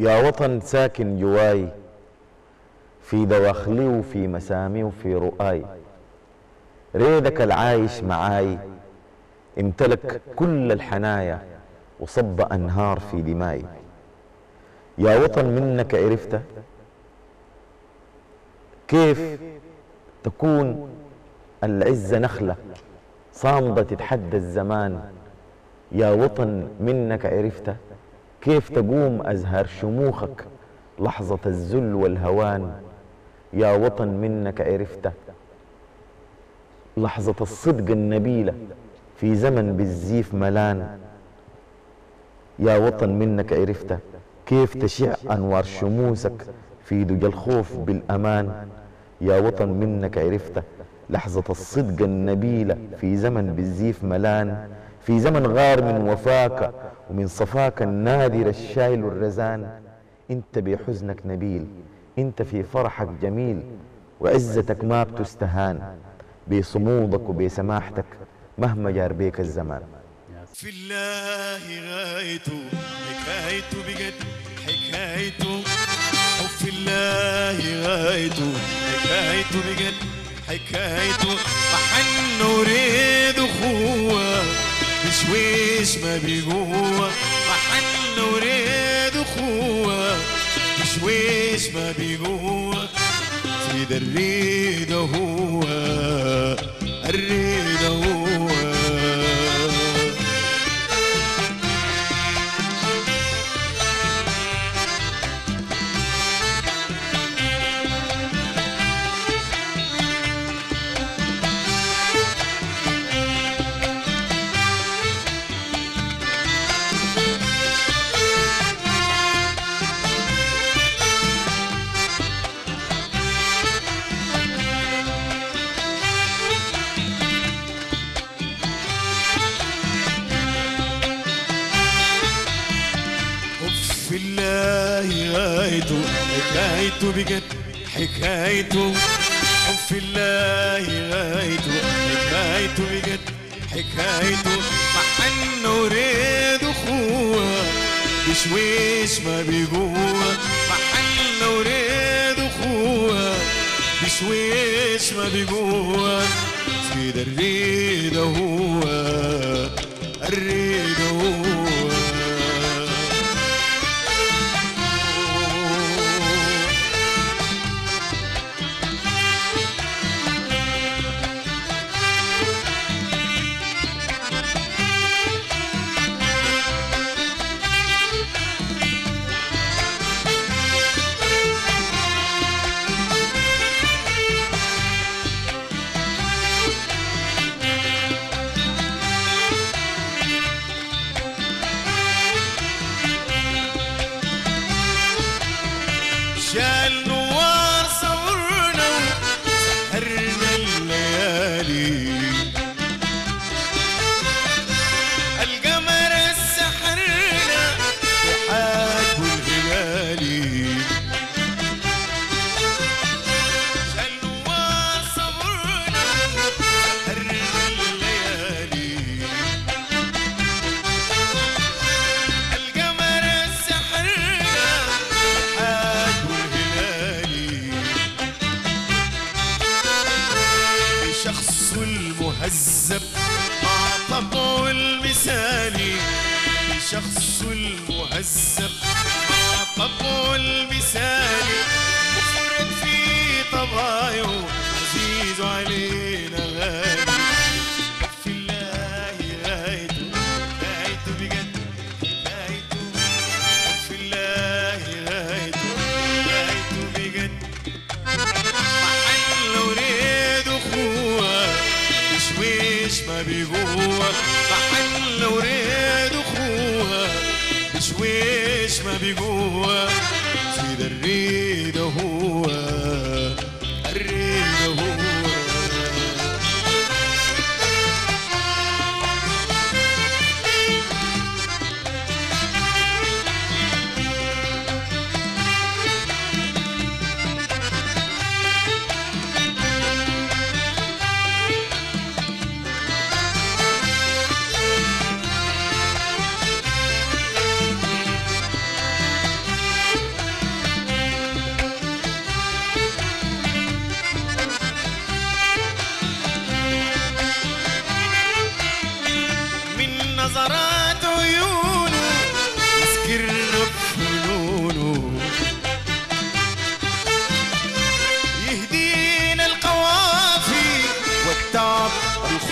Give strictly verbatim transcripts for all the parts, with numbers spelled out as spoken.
يا وطن ساكن جواي في دواخلي وفي مسامي وفي رؤاي، ريدك العايش معاي امتلك كل الحنايا وصب أنهار في دماي. يا وطن منك عرفت كيف تكون العزة نخلة صامدة تتحدى الزمان. يا وطن منك عرفت كيف تقوم أزهار شموخك لحظة الذل والهوان. يا وطن منك عرفت لحظة الصدق النبيلة في زمن بالزيف ملان. يا وطن منك عرفت كيف تشع أنوار شموسك في دجى الخوف بالأمان. يا وطن منك عرفت لحظة الصدق النبيلة في زمن بالزيف ملان، في زمن غار من وفاك ومن صفاك النادر الشايل الرزان. انت بحزنك نبيل، انت في فرحك جميل، وعزتك ما بتستهان، بصمودك وبسماحتك مهما جار بيك الزمان. في الله غايته حكايته بجد حكايته، وفي الله غايته حكايته بجد حكايته، محن وريد اخوه بشويش ما بيجوه، محن وريد اخوه بشويش ما بيجوه، في ده الريد هو الريد هو. في الله غايته حكايته بجد حكايته، وفي الله غايته حكايته بجد حكايته، محن وريد اخوه بشويش ما بيجوه، محن وريد اخوه بشويش ما بيجوه، في ده الريد هو الريد هو. شال نوار صورنا وسهرنا الليالي، القمر سحرنا بحاجبه الهلالي، شال نوار صورنا وسهرنا الليالي، القمر سحرنا شخص المهذب مع طبعه المثالي، شخص المهذب مع طبعه المثالي، مفرد في طبايعه عزيز علينا غالي. في الله غايته غايته بجد غايته، في الله غايته غايته بجد، محل وريد اخوه بشويش ما بيجوه، محل وريد اخوه بشويش ما بيجوه، في ده الريد هو الريد هو.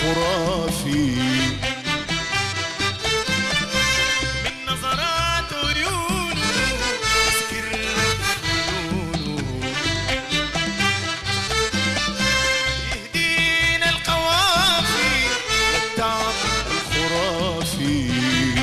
خرافي من نظرات عيونه أسكرنا بفنونه يهدينا القوافي للتعب الخرافي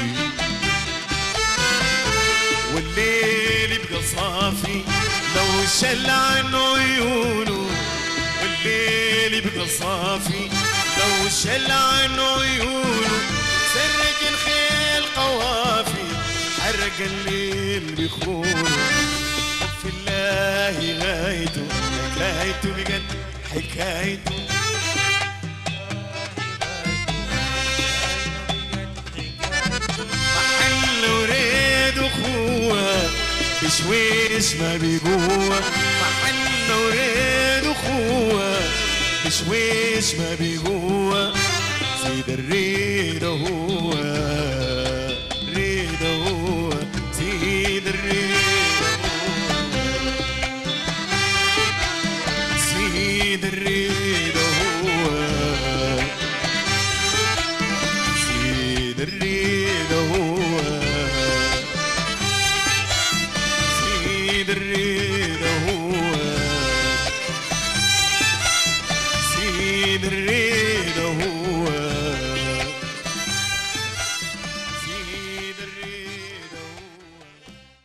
والليل يبقى صافي لو شل عن عيونه والليل يبقى صافي لو شل عن عيونه سرج الخيل قوافي حرق الليل بخونه في الله غايته حكايته بجد حكايته محل وريد اخوه بشويش ما بيجوه محل وريد اخوه بشويش ما بيجوه زيد الريد هو